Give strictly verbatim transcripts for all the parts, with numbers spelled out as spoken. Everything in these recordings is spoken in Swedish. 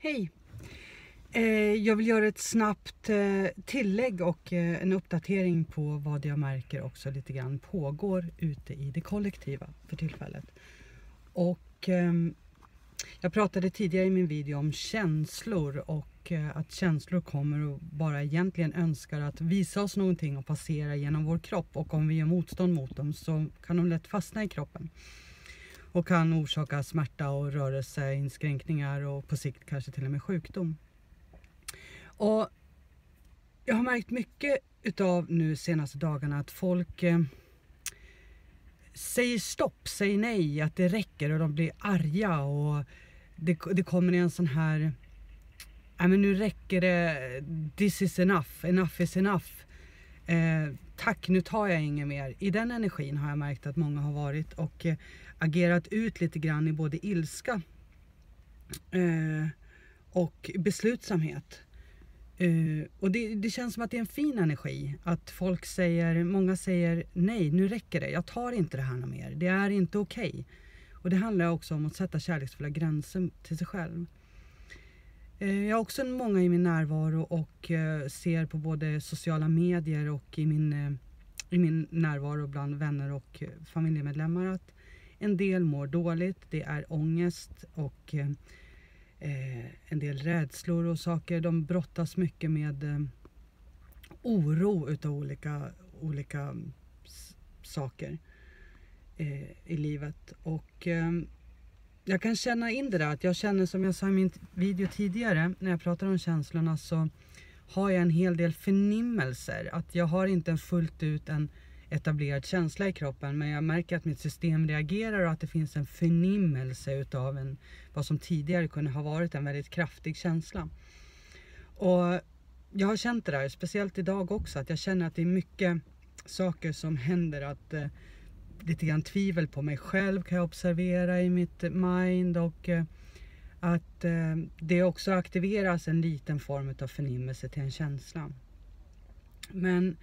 Hej! Eh, jag vill göra ett snabbt eh, tillägg och eh, en uppdatering på vad jag märker också lite grann pågår ute i det kollektiva för tillfället. Och eh, jag pratade tidigare i min video om känslor och eh, att känslor kommer och bara egentligen önskar att visa oss någonting och passera genom vår kropp, och om vi gör motstånd mot dem så kan de lätt fastna i kroppen. Och kan orsaka smärta och rörelseinskränkningar och på sikt kanske till och med sjukdom. Och jag har märkt mycket utav nu senaste dagarna att folk eh, säger stopp, säger nej, att det räcker, och de blir arga och det, det kommer en sån här, ja men nu räcker det, this is enough, enough is enough. Eh, tack, nu tar jag inget mer. I den energin har jag märkt att många har varit och eh, agerat ut lite grann i både ilska eh, och beslutsamhet. Uh, och det, det känns som att det är en fin energi. Att folk säger, många säger nej, nu räcker det. Jag tar inte det här något mer. Det är inte okej. Okay. Och det handlar också om att sätta kärleksfulla gränser till sig själv. Uh, jag har också många i min närvaro och uh, ser på både sociala medier och i min, uh, i min närvaro bland vänner och uh, familjemedlemmar att en del mår dåligt. Det är ångest och uh, Eh, en del rädslor och saker. De brottas mycket med eh, oro utav olika, olika s- saker eh, i livet. Och eh, jag kan känna in det där. Att jag känner, som jag sa i min video tidigare, när jag pratar om känslorna, så har jag en hel del förnimmelser. Att jag har inte en fullt ut en etablerad känsla i kroppen, men jag märker att mitt system reagerar och att det finns en förnimmelse utav en, vad som tidigare kunde ha varit en väldigt kraftig känsla. Och jag har känt det där, speciellt idag också, att jag känner att det är mycket saker som händer, att eh, lite grann tvivel på mig själv kan jag observera i mitt mind, och eh, att eh, det också aktiveras en liten form av förnimmelse till en känsla. Men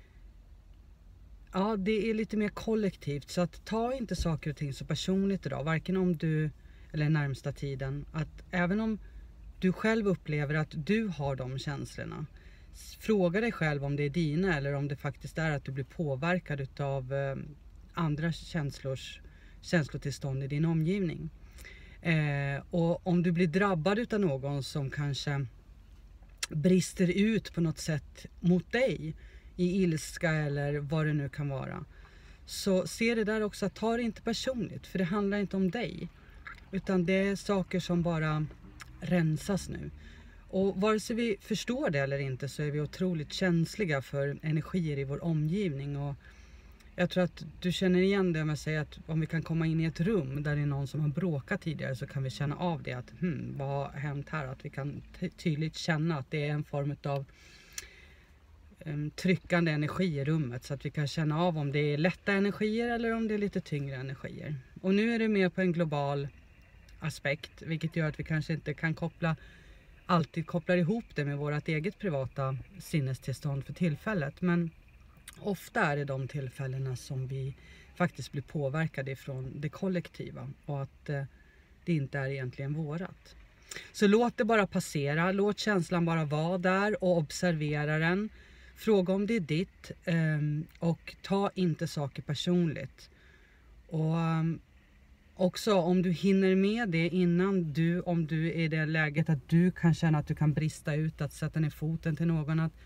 ja, det är lite mer kollektivt, så att ta inte saker och ting så personligt idag, varken om du eller närmsta tiden, att även om du själv upplever att du har de känslorna, fråga dig själv om det är dina eller om det faktiskt är att du blir påverkad utav eh, andra känslors känslotillstånd i din omgivning. Eh, och om du blir drabbad utav någon som kanske brister ut på något sätt mot dig i ilska eller vad det nu kan vara, så se det där också, att ta det inte personligt, för det handlar inte om dig, utan det är saker som bara rensas nu. Och vare sig vi förstår det eller inte så är vi otroligt känsliga för energier i vår omgivning. Och jag tror att du känner igen det om jag säger att om vi kan komma in i ett rum där det är någon som har bråkat tidigare, så kan vi känna av det, att hmm, vad har hänt här? Att vi kan ty- tydligt känna att det är en form av um, tryckande energi i rummet, så att vi kan känna av om det är lätta energier eller om det är lite tyngre energier. Och nu är det mer på en global aspekt, vilket gör att vi kanske inte kan koppla alltid kopplar ihop det med vårt eget privata sinnestillstånd för tillfället, men ofta är det de tillfällena som vi faktiskt blir påverkade ifrån det kollektiva, och att eh, det inte är egentligen vårat. Så låt det bara passera, låt känslan bara vara där och observera den. Fråga om det är ditt eh, och ta inte saker personligt. Och um, också om du hinner med det innan du, om du är i det läget att du kan känna att du kan brista ut, att sätta ner foten till någon, att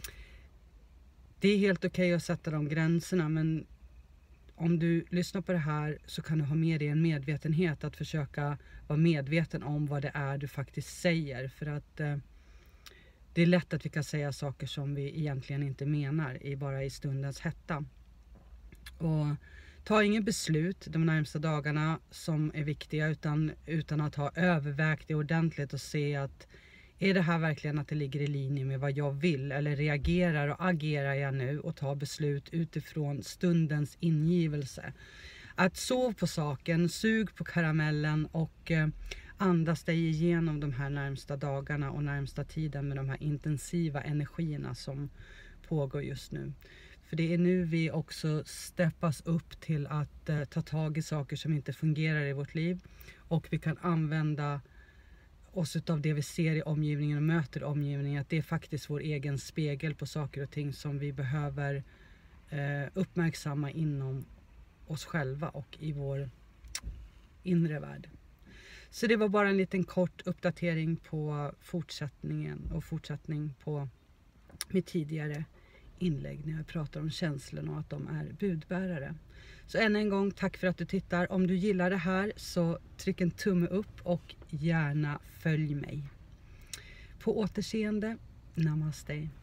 det är helt okej okay att sätta de gränserna, men om du lyssnar på det här så kan du ha med dig en medvetenhet, att försöka vara medveten om vad det är du faktiskt säger, för att eh, det är lätt att vi kan säga saker som vi egentligen inte menar i bara i stundens hetta. Och ta ingen beslut de närmsta dagarna som är viktiga, utan, utan att ha övervägt det ordentligt och se att är det här verkligen att det ligger i linje med vad jag vill, eller reagerar och agerar jag nu och tar beslut utifrån stundens ingivelse. Att sov på saken, sug på karamellen och eh, andas dig igenom de här närmsta dagarna och närmsta tiden med de här intensiva energierna som pågår just nu. För det är nu vi också steppas upp till att eh, ta tag i saker som inte fungerar i vårt liv, och vi kan använda oss av det vi ser i omgivningen och möter i omgivningen, att det är faktiskt vår egen spegel på saker och ting som vi behöver eh, uppmärksamma inom oss själva och i vår inre värld. Så det var bara en liten kort uppdatering på fortsättningen och fortsättning på mitt tidigare inlägg när jag pratar om känslorna och att de är budbärare. Så än en gång, tack för att du tittar. Om du gillar det här så tryck en tumme upp och gärna följ mig. På återseende, namaste.